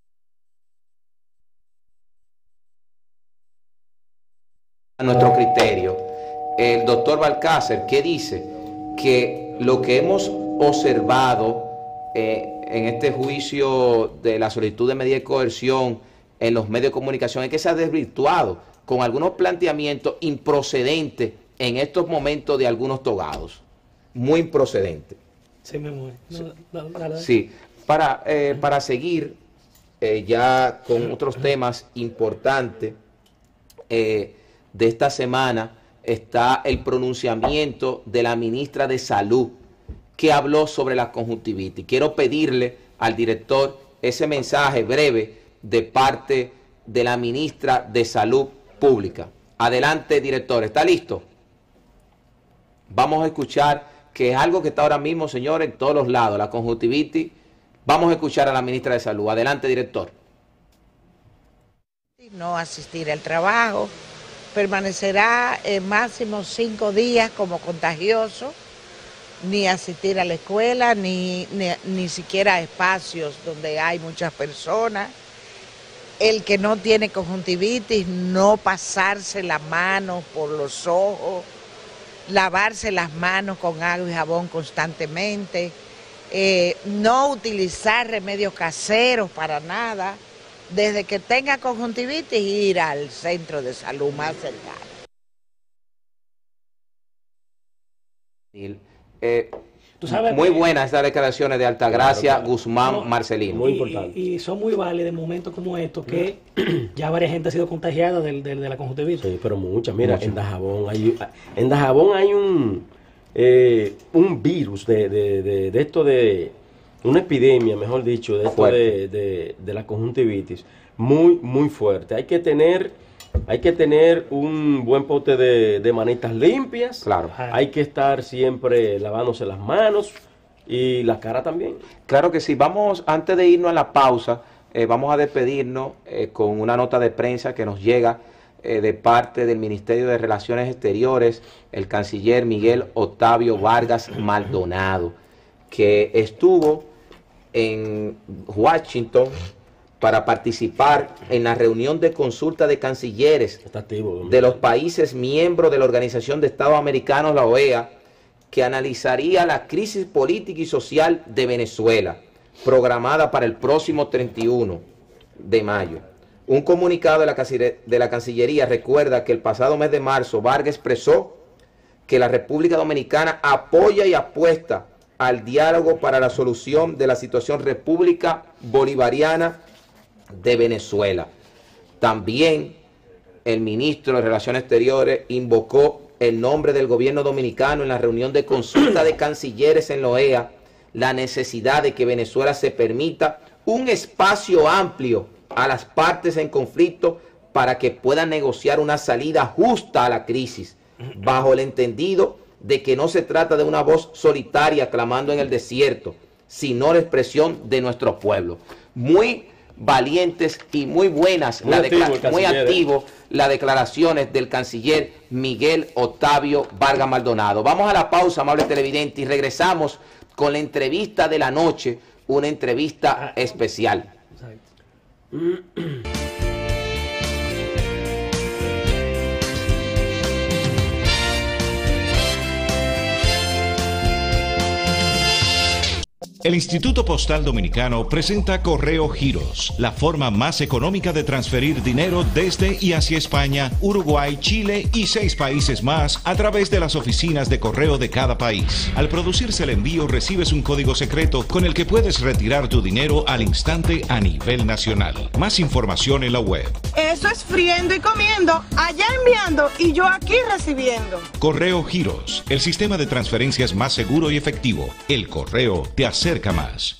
A nuestro criterio, el doctor Balcácer, que dice que lo que hemos observado eh, en este juicio de la solicitud de medida de coerción en los medios de comunicación es que se ha desvirtuado con algunos planteamientos improcedentes en estos momentos de algunos togados. Muy improcedentes. Sí, me mueve. No, no, no, no. Sí, para, eh, para seguir eh, ya con otros temas importantes eh, de esta semana, está el pronunciamiento de la ministra de Salud, que habló sobre la conjuntivitis. Quiero pedirle al director ese mensaje breve de parte de la ministra de Salud Pública. Adelante, director. ¿Está listo? Vamos a escuchar, que es algo que está ahora mismo, señores, en todos los lados, la conjuntivitis. Vamos a escuchar a la ministra de Salud. Adelante, director. No asistir al trabajo. Permanecerá eh, máximo cinco días como contagioso, ni asistir a la escuela, ni, ni, ni siquiera a espacios donde hay muchas personas. El que no tiene conjuntivitis, no pasarse la mano por los ojos lavarse las manos con agua y jabón constantemente, eh, no utilizar remedios caseros para nada, desde que tenga conjuntivitis ir al centro de salud más cercano. Eh, Tú sabes muy que, buenas estas declaraciones de Altagracia, claro, claro. Guzmán, no, Marcelino. Muy importante. Y, y son muy válidos en momentos como estos que ya varias gente ha sido contagiada de, de, de la conjuntivitis. Sí, pero muchas. Mira, Mucho. en Dajabón hay, en Dajabón hay un, eh, un virus de, de, de, de esto de, una epidemia, mejor dicho, de esto de, de, de la conjuntivitis, muy, muy fuerte. Hay que tener... Hay que tener un buen pote de, de manitas limpias. Claro. Hay que estar siempre lavándose las manos y la cara también. Claro que sí. Vamos, antes de irnos a la pausa, eh, vamos a despedirnos eh, con una nota de prensa que nos llega eh, de parte del Ministerio de Relaciones Exteriores, el canciller Miguel Octavio Vargas Maldonado, que estuvo en Washington para participar en la reunión de consulta de cancilleres de los países miembros de la Organización de Estados Americanos, la O E A, que analizaría la crisis política y social de Venezuela, programada para el próximo treinta y uno de mayo. Un comunicado de la, de la Cancillería recuerda que el pasado mes de marzo Vargas expresó que la República Dominicana apoya y apuesta al diálogo para la solución de la situación República Bolivariana de Venezuela. También el ministro de Relaciones Exteriores invocó el nombre del gobierno dominicano en la reunión de consulta de cancilleres en la O E A, la necesidad de que Venezuela se permita un espacio amplio a las partes en conflicto para que puedan negociar una salida justa a la crisis, bajo el entendido de que no se trata de una voz solitaria clamando en el desierto, sino la expresión de nuestro pueblo. Muy valientes y muy buenas, muy la activo, muy activo las declaraciones del canciller Miguel Octavio Vargas Maldonado. Vamos a la pausa, amables televidentes, y regresamos con la entrevista de la noche, una entrevista especial. El Instituto Postal Dominicano presenta Correo Giros, la forma más económica de transferir dinero desde y hacia España, Uruguay, Chile y seis países más a través de las oficinas de correo de cada país. Al producirse el envío recibes un código secreto con el que puedes retirar tu dinero al instante a nivel nacional. Más información en la web. Eso es friendo y comiendo, allá enviando y yo aquí recibiendo. Correo Giros, el sistema de transferencias más seguro y efectivo. El correo te acerca más.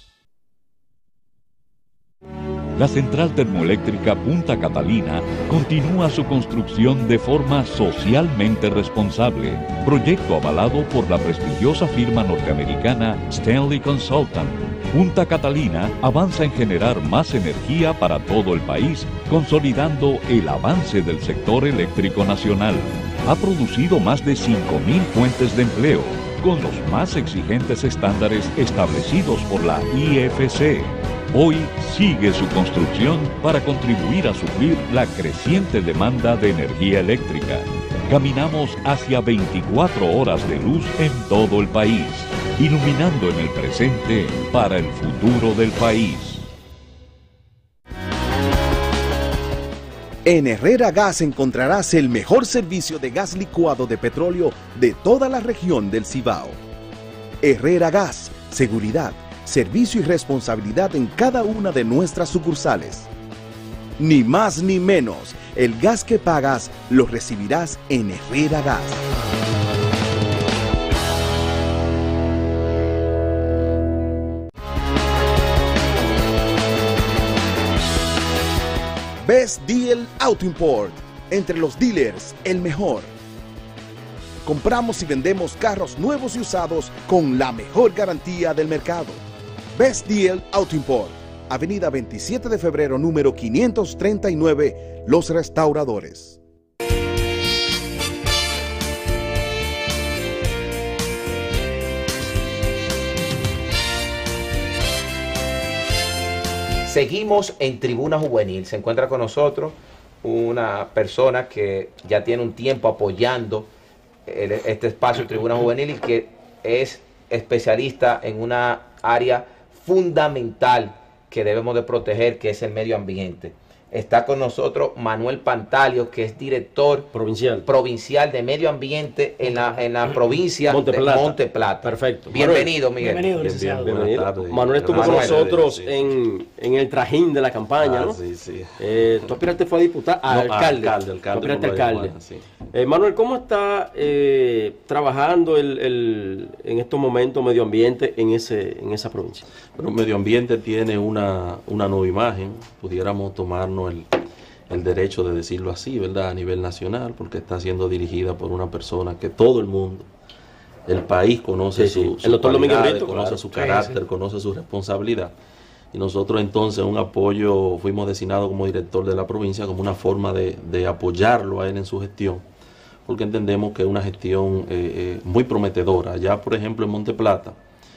La central termoeléctrica Punta Catalina continúa su construcción de forma socialmente responsable. Proyecto avalado por la prestigiosa firma norteamericana Stanley Consultant. Punta Catalina avanza en generar más energía para todo el país, consolidando el avance del sector eléctrico nacional. Ha producido más de cinco mil fuentes de empleo, con los más exigentes estándares establecidos por la I F C. Hoy sigue su construcción para contribuir a suplir la creciente demanda de energía eléctrica. Caminamos hacia veinticuatro horas de luz en todo el país, iluminando en el presente para el futuro del país. En Herrera Gas encontrarás el mejor servicio de gas licuado de petróleo de toda la región del Cibao. Herrera Gas, seguridad, servicio y responsabilidad en cada una de nuestras sucursales. Ni más ni menos, el gas que pagas lo recibirás en Herrera Gas. Best Deal Auto Import. Entre los dealers, el mejor. Compramos y vendemos carros nuevos y usados con la mejor garantía del mercado. Best Deal Auto Import. Avenida veintisiete de febrero, número quinientos treinta y nueve, Los Restauradores. Seguimos en Tribuna Juvenil. Se encuentra con nosotros una persona que ya tiene un tiempo apoyando el, este espacio Tribuna Juvenil y que es especialista en una área fundamental que debemos de proteger, que es el medio ambiente. Está con nosotros Manuel Pantalio, que es director provincial, provincial de medio ambiente en la, en la provincia Monte de Plata. Monte Plata. Perfecto. Bienvenido, Miguel. Bienvenido, licenciado. Bien, bien, bienvenido. Manuel estuvo con Manuel, nosotros sí. en, en el trajín de la campaña, Ah, ¿no? sí, sí. Eh, tú aspiraste fue a diputado, a No, alcalde. alcalde, alcalde, Tú aspiraste a por la alcalde. Guayana, sí. Eh, Manuel, ¿cómo está eh, trabajando el, el, en estos momentos medio ambiente en, ese, en esa provincia? Pero medio ambiente tiene una, una nueva imagen, pudiéramos tomarnos el, el derecho de decirlo así, ¿verdad? A nivel nacional, porque está siendo dirigida por una persona que todo el mundo, el país conoce Sí, sí. su, su El doctor Domingo cualidades, Brito, conoce claro. su Sí, carácter, sí. conoce su responsabilidad. Y nosotros entonces un apoyo, fuimos designados como director de la provincia como una forma de, de apoyarlo a él en su gestión, porque entendemos que es una gestión eh, eh, muy prometedora. Ya, por ejemplo, en Monte Plata,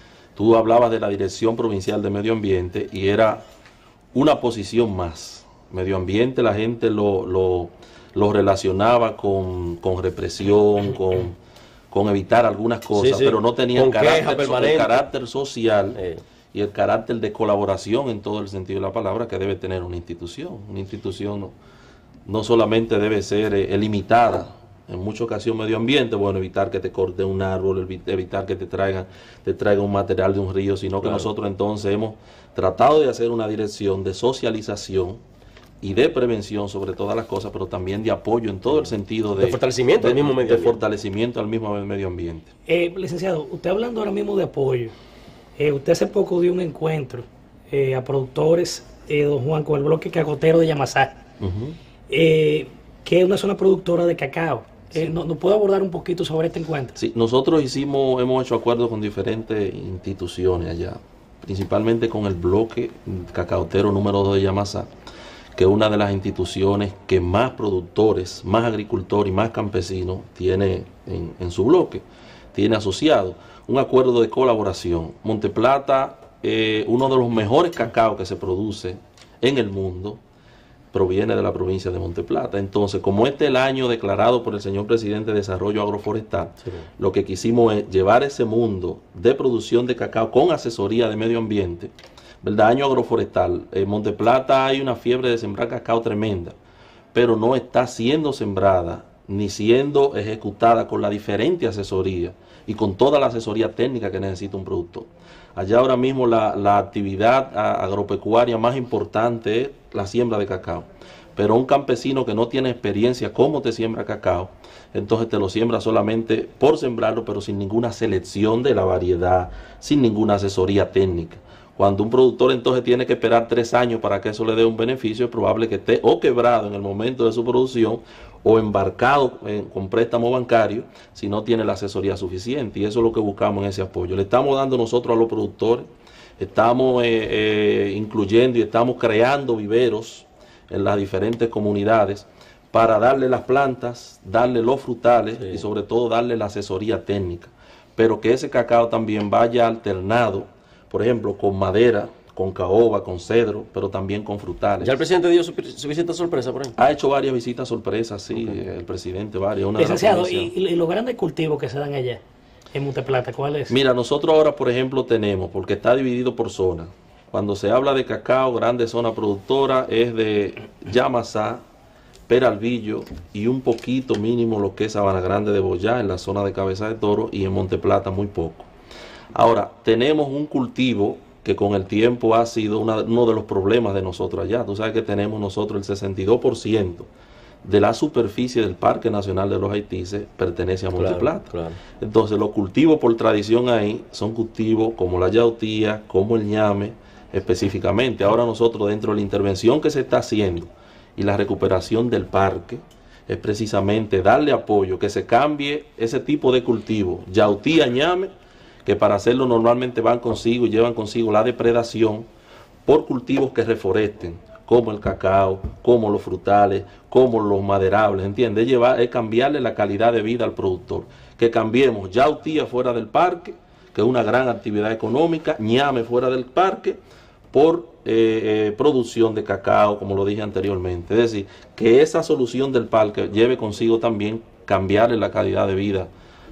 tú hablabas de la Dirección Provincial de Medio Ambiente y era una posición más. Medio ambiente la gente lo, lo, lo relacionaba con, con represión, con, con evitar algunas cosas, Sí, sí. pero no tenía Con el carácter, queja permanente. el carácter social Eh. y el carácter de colaboración en todo el sentido de la palabra que debe tener una institución. Una institución no, no solamente debe ser eh, limitada. En muchas ocasiones medio ambiente, bueno, evitar que te corte un árbol, evi- evitar que te traigan, te traigan un material de un río, sino que Claro. nosotros entonces hemos tratado de hacer una dirección de socialización y de prevención sobre todas las cosas, pero también de apoyo en todo el sentido de, De fortalecimiento al mismo medio de ambiente. fortalecimiento al mismo medio ambiente. Eh, licenciado, usted hablando ahora mismo de apoyo, eh, usted hace poco dio un encuentro eh, a productores, eh, don Juan, con el bloque cacotero de Yamasá, Ujú. eh, que es una zona productora de cacao. Eh, ¿no, ¿no puedo abordar un poquito sobre este encuentro? Sí, nosotros hicimos, hemos hecho acuerdos con diferentes instituciones allá, principalmente con el bloque cacaotero número dos de Yamasá, que es una de las instituciones que más productores, más agricultores y más campesinos tiene en, en su bloque, tiene asociado un acuerdo de colaboración. Monte Plata, eh, uno de los mejores cacao que se produce en el mundo, proviene de la provincia de Monte Plata. Entonces, como este es el año declarado por el señor presidente de Desarrollo Agroforestal, Sí. lo que quisimos es llevar ese mundo de producción de cacao con asesoría de medio ambiente, ¿verdad? Año agroforestal. En Monte Plata hay una fiebre de sembrar cacao tremenda, pero no está siendo sembrada ni siendo ejecutada con la diferente asesoría y con toda la asesoría técnica que necesita un productor. Allá ahora mismo la, la actividad a- agropecuaria más importante es la siembra de cacao. Pero un campesino que no tiene experiencia cómo te siembra cacao, entonces te lo siembra solamente por sembrarlo, pero sin ninguna selección de la variedad, sin ninguna asesoría técnica. Cuando un productor entonces tiene que esperar tres años para que eso le dé un beneficio, es probable que esté o quebrado en el momento de su producción o embarcado en- con préstamo bancario si no tiene la asesoría suficiente. Y eso es lo que buscamos en ese apoyo. Le estamos dando nosotros a los productores, estamos eh, eh, incluyendo y estamos creando viveros en las diferentes comunidades para darle las plantas, darle los frutales Sí. y sobre todo darle la asesoría técnica. Pero que ese cacao también vaya alternado, por ejemplo, con madera, con caoba, con cedro, pero también con frutales. ¿Ya el presidente dio su, su visita sorpresa por ahí? Ha hecho varias visitas sorpresas, sí, el presidente, varias. Una de las Licenciado, provincias. y, y los grandes cultivos que se dan allá, en Monte Plata, ¿cuál es? Mira, nosotros ahora, por ejemplo, tenemos, porque está dividido por zona. Cuando se habla de cacao, grande zona productora es de Yamasá, Peralvillo y un poquito mínimo lo que es Sabana Grande de Boyá, en la zona de Cabeza de Toro, y en Monte Plata muy poco. Ahora, tenemos un cultivo que con el tiempo ha sido una- uno de los problemas de nosotros allá. Tú sabes que tenemos nosotros el sesenta y dos por ciento de la superficie del Parque Nacional de los Haitises pertenece a Monte Claro, Plata. claro. Entonces, los cultivos por tradición ahí son cultivos como la yautía, como el ñame, específicamente. Ahora nosotros, dentro de la intervención que se está haciendo y la recuperación del parque, es precisamente darle apoyo, que se cambie ese tipo de cultivo, yautía, ñame, que para hacerlo normalmente van consigo y llevan consigo la depredación, por cultivos que reforesten, como el cacao, como los frutales, como los maderables, ¿entiendes? Es, llevar, es cambiarle la calidad de vida al productor. Que cambiemos yautía fuera del parque, que es una gran actividad económica, ñame fuera del parque, por eh, eh, producción de cacao, como lo dije anteriormente. Es decir, que esa solución del parque lleve consigo también cambiarle la calidad de vida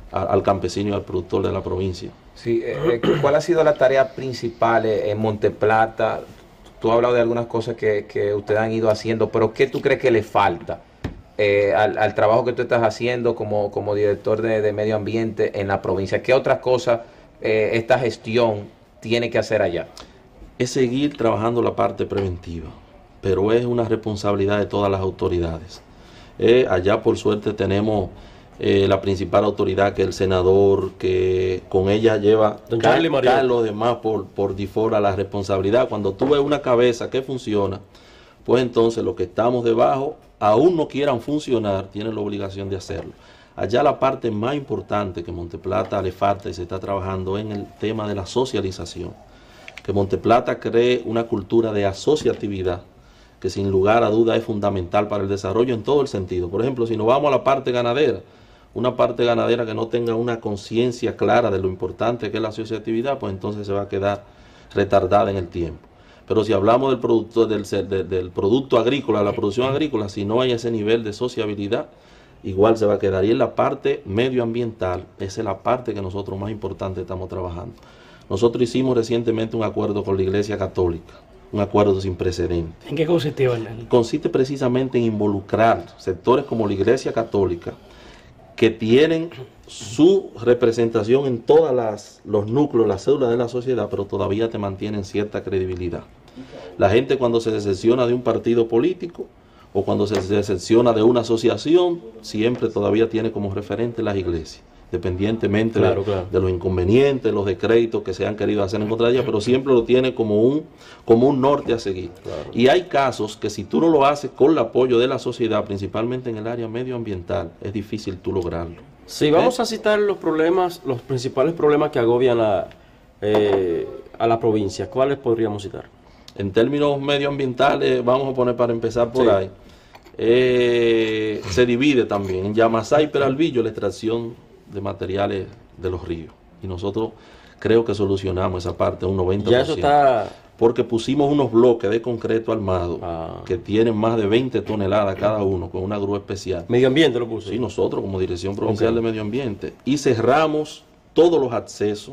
a, al campesino y al productor de la provincia. Sí, eh, ¿cuál ha sido la tarea principal en Monteplata? Tú has hablado de algunas cosas que, que ustedes han ido haciendo, pero ¿qué tú crees que le falta eh, al, al trabajo que tú estás haciendo como, como director de, de medio ambiente en la provincia? ¿Qué otras cosas eh, esta gestión tiene que hacer allá? Es seguir trabajando la parte preventiva, pero es una responsabilidad de todas las autoridades. Eh, allá por suerte tenemos eh, la principal autoridad, que es el senador, que con ella lleva Don Charlie María. caen los demás por, por default a la responsabilidad. Cuando tú ves una cabeza que funciona, pues entonces los que estamos debajo, aún no quieran funcionar, tienen la obligación de hacerlo. Allá la parte más importante que Monteplata le falta y se está trabajando en el tema de la socialización. Que Monteplata cree una cultura de asociatividad que sin lugar a duda es fundamental para el desarrollo en todo el sentido. Por ejemplo, si nos vamos a la parte ganadera, una parte ganadera que no tenga una conciencia clara de lo importante que es la asociatividad, pues entonces se va a quedar retardada en el tiempo. Pero si hablamos del producto, del, del, del producto agrícola, la producción agrícola, si no hay ese nivel de sociabilidad, igual se va a quedar. Y en la parte medioambiental, esa es la parte que nosotros más importante estamos trabajando. Nosotros hicimos recientemente un acuerdo con la Iglesia Católica, un acuerdo sin precedentes. ¿En qué consistió? En Consiste precisamente en involucrar sectores como la Iglesia Católica, que tienen su representación en todos los núcleos, las células de la sociedad, pero todavía te mantienen cierta credibilidad. La gente, cuando se decepciona de un partido político o cuando se decepciona de una asociación, siempre todavía tiene como referente las iglesias, independientemente claro, de, claro. de los inconvenientes, los decretos que se han querido hacer en contra de ella, pero siempre lo tiene como un, como un norte a seguir. Claro. Y hay casos que si tú no lo haces con el apoyo de la sociedad, principalmente en el área medioambiental, es difícil tú lograrlo. Sí, vamos ¿Eh? a citar los problemas, los principales problemas que agobian a, eh, a la provincia. ¿Cuáles podríamos citar? En términos medioambientales, vamos a poner para empezar por sí. ahí, eh, se divide también en Yamasá y Peralvillo la extracción de materiales de los ríos. Y nosotros creo que solucionamos esa parte un noventa por ciento. Ya eso está... Porque pusimos unos bloques de concreto armado ah. que tienen más de veinte toneladas cada uno con una grúa especial. ¿Medio ambiente lo puso? Sí, nosotros como Dirección Provincial okay. de Medio Ambiente. Y cerramos todos los accesos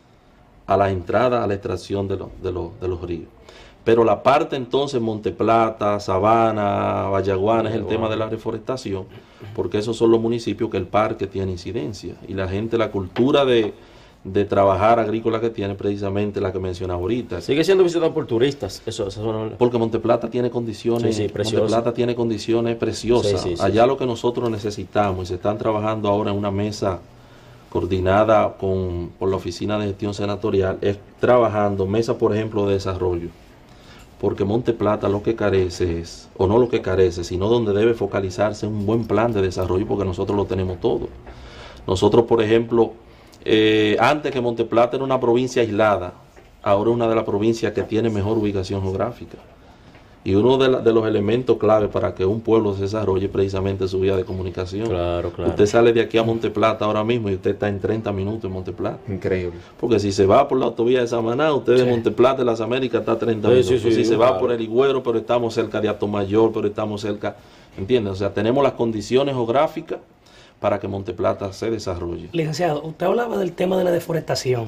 a la entrada a la extracción de, lo, de, lo, de los ríos. Pero la parte entonces Monteplata, Sabana, Vallaguana es el tema de la reforestación, porque esos son los municipios que el parque tiene incidencia. Y la gente, la cultura de, de trabajar agrícola que tiene, precisamente la que mencionaba ahorita. Sigue siendo visitado por turistas. Eso, eso no... Porque Monteplata tiene condiciones, sí, sí, Monteplata tiene condiciones preciosas. Sí, sí, sí, Allá sí. lo que nosotros necesitamos, y se están trabajando ahora en una mesa coordinada con, por la Oficina de Gestión Senatorial, es trabajando mesa, por ejemplo, de desarrollo. Porque Monteplata lo que carece es, o no lo que carece, sino donde debe focalizarse un buen plan de desarrollo, porque nosotros lo tenemos todo. Nosotros, por ejemplo, eh, antes que Monteplata era una provincia aislada, ahora es una de las provincias que tiene mejor ubicación geográfica. Y uno de, la, de los elementos clave para que un pueblo se desarrolle es precisamente su vía de comunicación. Claro, claro. Usted sale de aquí a Monteplata ahora mismo y usted está en treinta minutos en Monteplata. Increíble. Porque si se va por la autovía de Samaná, usted sí. de Monteplata de las Américas está a treinta sí, minutos. Sí, sí, si se claro. va por el Higüero, pero estamos cerca de Atomayor, pero estamos cerca, ¿entiendes? O sea, tenemos las condiciones geográficas para que Monteplata se desarrolle. Licenciado, usted hablaba del tema de la deforestación.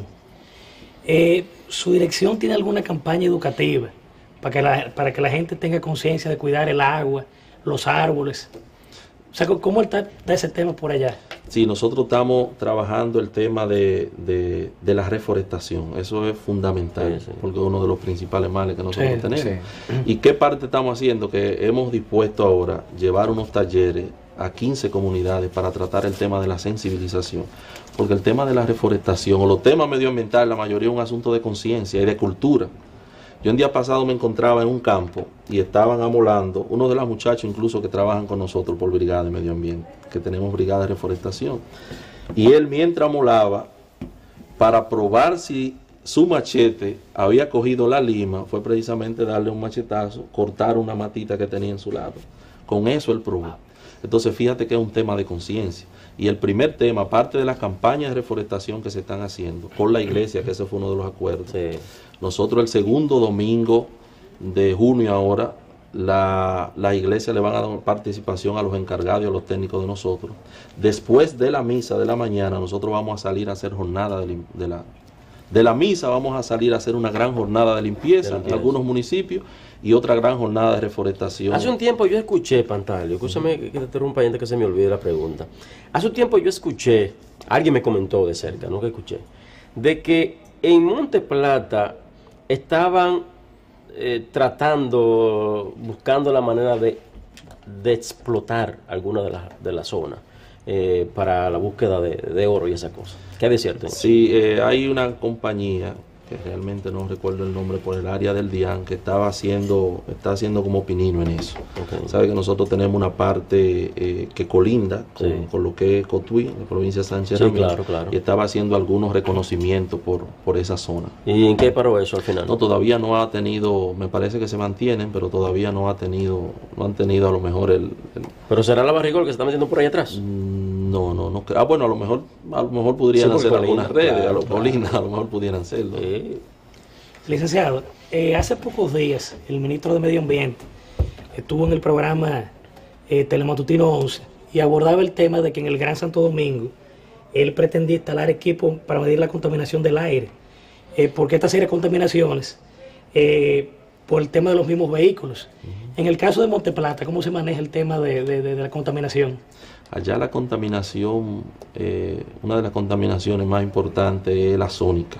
Eh, ¿Su dirección tiene alguna campaña educativa para que la, para que la gente tenga conciencia de cuidar el agua, los árboles? O sea, ¿cómo está, está ese tema por allá? Sí, nosotros estamos trabajando el tema de, de, de la reforestación. Eso es fundamental, sí, sí. porque es uno de los principales males que nosotros sí, tenemos. Sí. ¿Y qué parte estamos haciendo? Que hemos dispuesto ahora llevar unos talleres a quince comunidades para tratar el tema de la sensibilización. Porque el tema de la reforestación o los temas medioambientales, la mayoría es un asunto de conciencia y de cultura. Yo un día pasado me encontraba en un campo y estaban amolando, uno de los muchachos incluso que trabajan con nosotros por brigada de medio ambiente, que tenemos brigada de reforestación. Y él mientras amolaba, para probar si su machete había cogido la lima, fue precisamente darle un machetazo, cortar una matita que tenía en su lado. Con eso él probó. Entonces fíjate que es un tema de conciencia. Y el primer tema, aparte de las campañas de reforestación que se están haciendo con la iglesia, que ese fue uno de los acuerdos, sí. nosotros el segundo domingo de junio ahora la, la iglesia le van a dar participación a los encargados y a los técnicos de nosotros. Después de la misa de la mañana, nosotros vamos a salir a hacer jornada de, lim, de la de la misa, vamos a salir a hacer una gran jornada de limpieza, de limpieza en algunos municipios y otra gran jornada de reforestación. Hace un tiempo yo escuché, Pantalio, escúchame que te interrumpa antes que se me olvide la pregunta. Hace un tiempo yo escuché, alguien me comentó de cerca, no que escuché, de que en Monte Plata estaban eh, tratando, buscando la manera de, de explotar alguna de las de la zonas eh, para la búsqueda de, de oro y esas cosas. ¿Qué hay de cierto? Sí, eh, hay una compañía que realmente no recuerdo el nombre, por el área del DIAN, que estaba haciendo, está haciendo como pinino en eso. Okay. Sabe que nosotros tenemos una parte eh, que colinda con, sí. con lo que es Cotuí, en la provincia de Sánchez sí, Ramírez, claro, claro. y estaba haciendo algunos reconocimientos por, por esa zona. ¿Y en qué paró eso al final? No, todavía no ha tenido, me parece que se mantienen, pero todavía no ha tenido, no han tenido a lo mejor el... el ¿Pero será la Barrigol que se está metiendo por ahí atrás? No, no, no. Ah, bueno, a lo mejor, a lo mejor podrían sí, hacer Colina, algunas redes, claro, a los claro. Colina, a lo mejor pudieran hacerlo. Sí. Licenciado, eh, hace pocos días el ministro de Medio Ambiente estuvo en el programa eh, Telematutino once y abordaba el tema de que en el Gran Santo Domingo él pretendía instalar equipos para medir la contaminación del aire, eh, porque esta serie de contaminaciones, eh, por el tema de los mismos vehículos. Uh-huh. En el caso de Monte Plata, ¿cómo se maneja el tema de, de, de, de la contaminación? Allá la contaminación, eh, una de las contaminaciones más importantes es la sónica.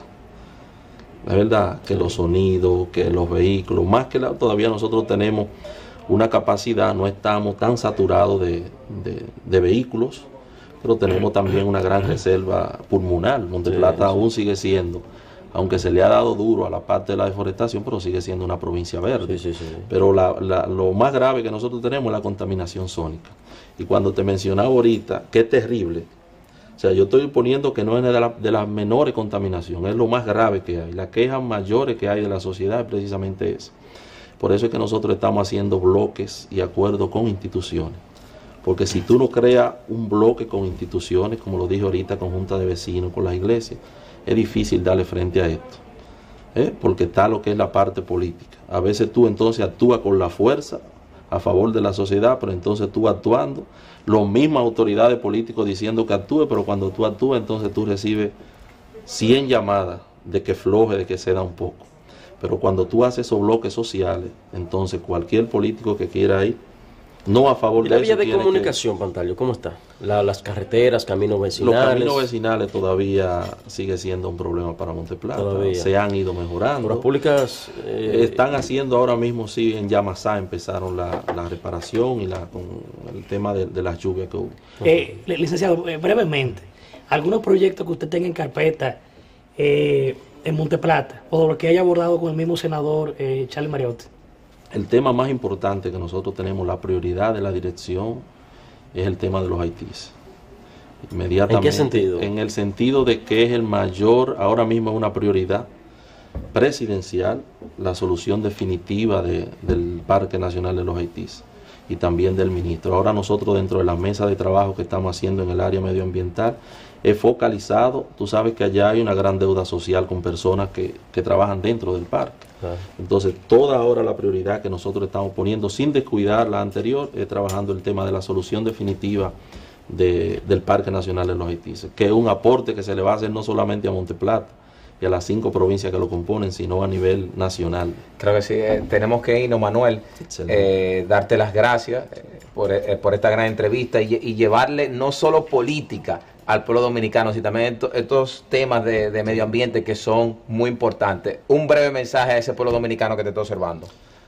La verdad, que los sonidos, que los vehículos, más que la, todavía nosotros tenemos una capacidad, no estamos tan saturados de, de, de vehículos, pero tenemos también una gran reserva pulmonar. Monte Plata sí, aún sí. sigue siendo, aunque se le ha dado duro a la parte de la deforestación, pero sigue siendo una provincia verde. Sí, sí, sí. Pero la, la, lo más grave que nosotros tenemos es la contaminación sónica. Y cuando te mencionaba ahorita, que es terrible, o sea, yo estoy poniendo que no es de la, de las menores contaminación, es lo más grave que hay. Las quejas mayores que hay de la sociedad es precisamente esa. Por eso es que nosotros estamos haciendo bloques y acuerdos con instituciones. Porque si tú no creas un bloque con instituciones, como lo dije ahorita, con junta de vecinos, con las iglesias, es difícil darle frente a esto. ¿Eh? Porque está lo que es la parte política. A veces tú entonces actúas con la fuerza a favor de la sociedad, pero entonces tú actuando, las mismas autoridades políticas diciendo que actúe, pero cuando tú actúas, entonces tú recibes cien llamadas de que floje, de que ceda un poco. Pero cuando tú haces esos bloques sociales, entonces cualquier político que quiera ir, no a favor de eso. ¿La vía de comunicación, que... Pantalio, cómo está? La, las carreteras, caminos vecinales. Los caminos vecinales todavía sigue siendo un problema para Monte Plata. Todavía. Se han ido mejorando. Las públicas eh, están haciendo ahora mismo, sí, en Yamasá empezaron la, la reparación y la, con el tema de, de las lluvias que hubo. Eh, licenciado, eh, brevemente, algunos proyectos que usted tenga en carpeta eh, en Monte Plata, o lo que haya abordado con el mismo senador eh, Charlie Mariotti. El tema más importante que nosotros tenemos, la prioridad de la dirección, es el tema de los haitíes. Inmediatamente. ¿En qué sentido? En el sentido de que es el mayor, ahora mismo es una prioridad presidencial, la solución definitiva de, del Parque Nacional de los Haitíes y también del ministro. Ahora nosotros dentro de la mesa de trabajo que estamos haciendo en el área medioambiental, he focalizado, tú sabes que allá hay una gran deuda social con personas que, que trabajan dentro del parque. Ah. Entonces, toda ahora la prioridad que nosotros estamos poniendo, sin descuidar la anterior, es trabajando el tema de la solución definitiva de, del Parque Nacional de los Haitíes, que es un aporte que se le va a hacer no solamente a Monte Plata y a las cinco provincias que lo componen, sino a nivel nacional. Creo que sí, eh, tenemos que irnos, Manuel, eh, darte las gracias eh, por, eh, por esta gran entrevista y, y llevarle no solo política al pueblo dominicano, sino también estos, estos temas de, de medio ambiente que son muy importantes. Un breve mensaje a ese pueblo dominicano que te está observando.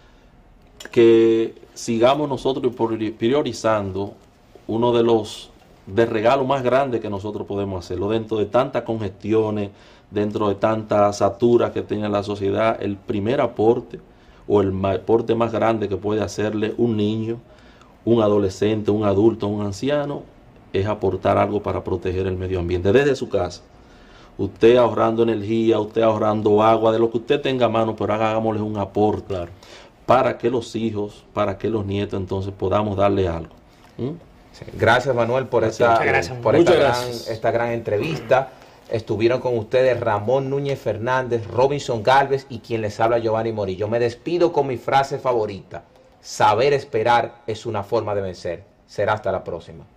Que sigamos nosotros priorizando uno de los de regalos más grandes que nosotros podemos hacerlo dentro de tantas congestiones, dentro de tantas saturas que tiene la sociedad. El primer aporte o el aporte más grande que puede hacerle un niño, un adolescente, un adulto, un anciano, es aportar algo para proteger el medio ambiente desde su casa. Usted ahorrando energía, usted ahorrando agua, de lo que usted tenga a mano, pero hagámosle un aporte, claro, para que los hijos, para que los nietos entonces podamos darle algo. ¿Mm? Sí. Gracias, Manuel, por, esta, gracias. por esta, gran, esta gran entrevista. Estuvieron con ustedes Ramón Núñez Fernández, Robinson Galvez y quien les habla, Giovanni Morillo. Me despido con mi frase favorita. saber esperar es una forma de vencer. Será hasta la próxima.